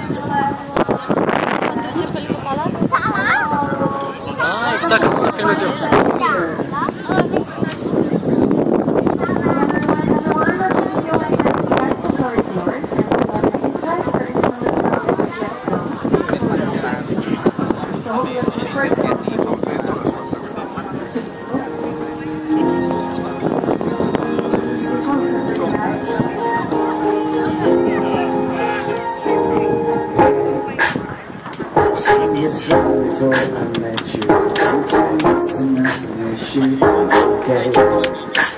Ah, exact, cum să filmez eu. Before I met you, it's an imagination, okay?